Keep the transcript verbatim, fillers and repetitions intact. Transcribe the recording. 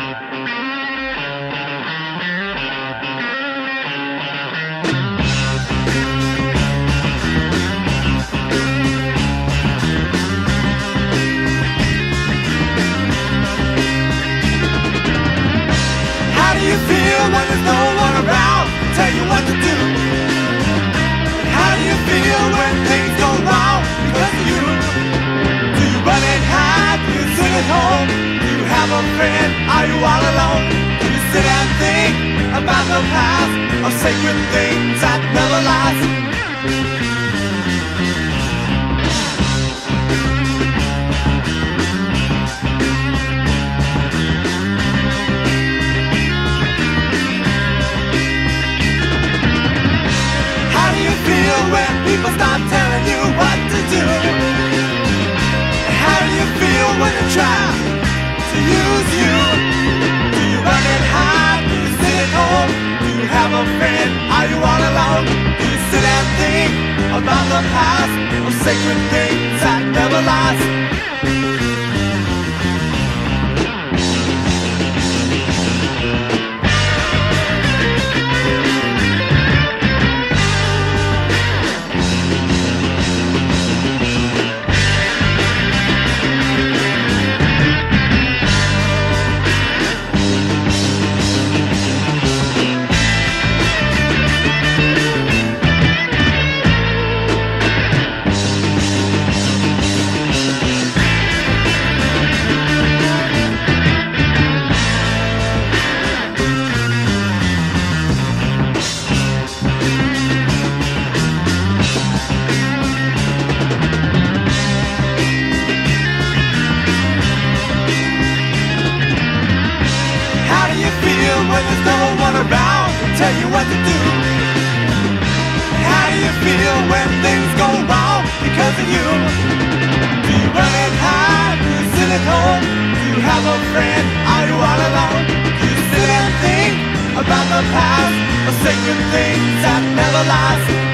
When there's no one around to tell you what to do? How do you feel when things go wrong because of you? Do you run and hide? Do you sit at home? Do you have a friend? Are you all alone? Do you sit and think about the past of sacred things that never last? When people start telling you what to do? How do you feel when they try to use you? Do you run and hide? Do you sit at home? Do you have a friend? Are you all alone? Do you sit and think about the past of sacred things that never last? When there's no one around to tell you what to do? How do you feel when things go wrong because of you? Do you run and hide? Do you sit at home? Do you have a friend? Are you all alone? Do you sit and think about the past of sacred things that never last?